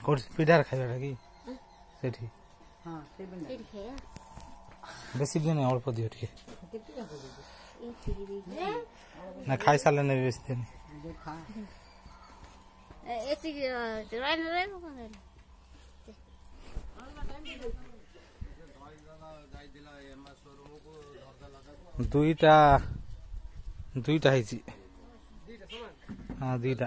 पिठार खाइबाटा कि सेठी बेसी दिन अल्प दियो टे ना खाई सारे ने बेसी दिन दुईटा दुईटा है हाँ दुईटा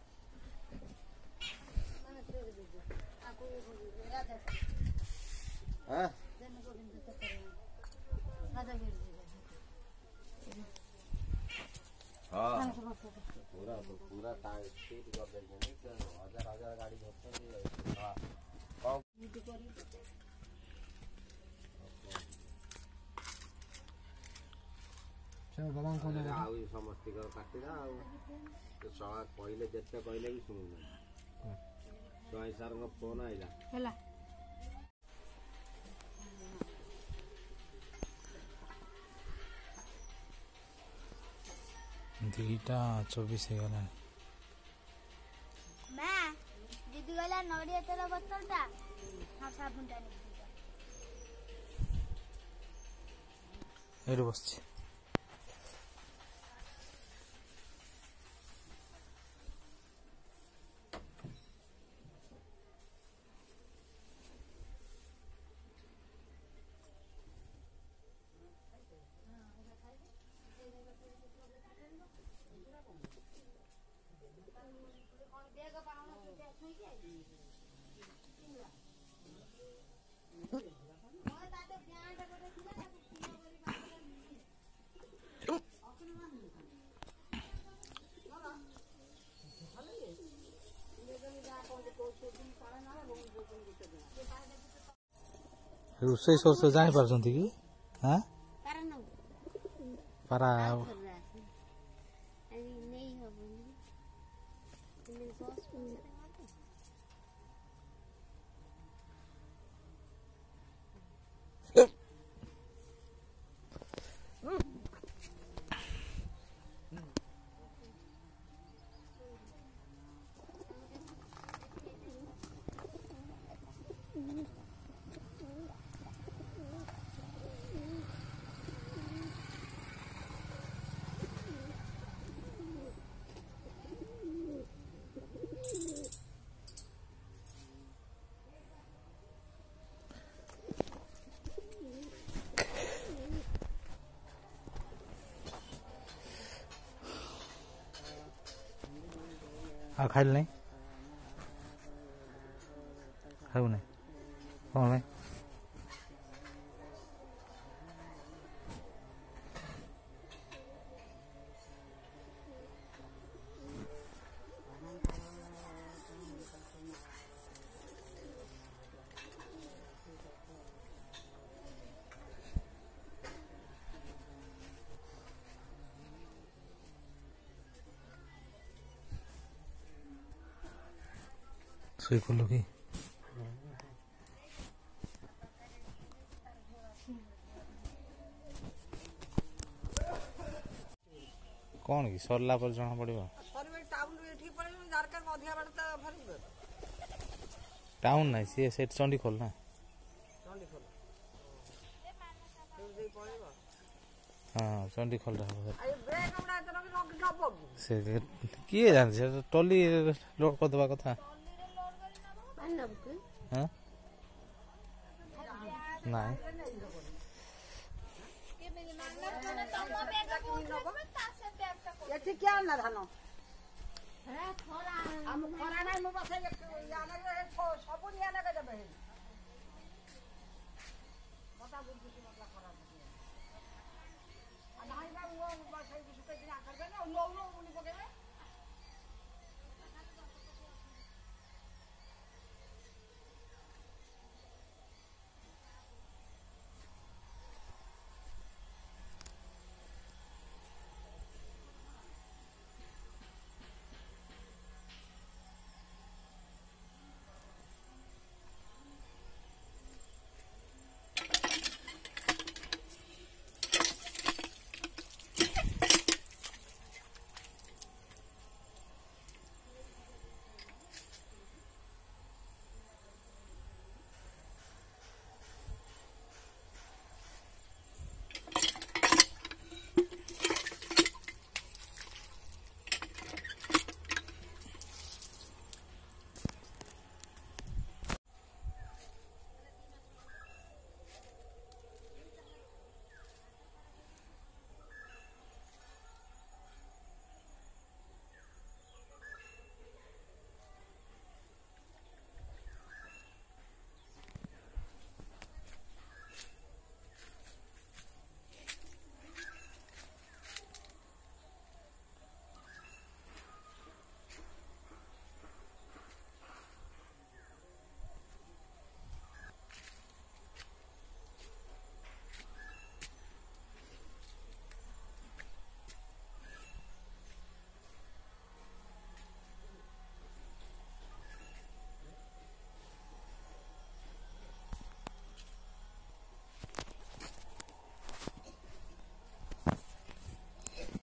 पूरा पूरा स्पीड कर देंगे हजार हजार गाड़ी समस्त काटिदा कहले जिते कहले भी शुणुना स्वाई सार फोन आईला दुईटा 24 गला दीदी गला नड़िया तेल बोतलटा हाँ साबुनटा एडु बसछि रोसई सोस जानी पारछंती कि हां पारा आ खाइल नहीं खाऊ नहीं कौन है सोई को लोगी कौन की सरला पर जना पड़िबो टाउन नहीं सी सेट चंडी खोल ना हाँ चंडी खोल रहा से किए जान से टोली लोड कर देबा कथा हाँ नहीं ये क्या ना धानो हम खरा ना मो बसे याना के सबुन याना के देबे मोटा बुद्धि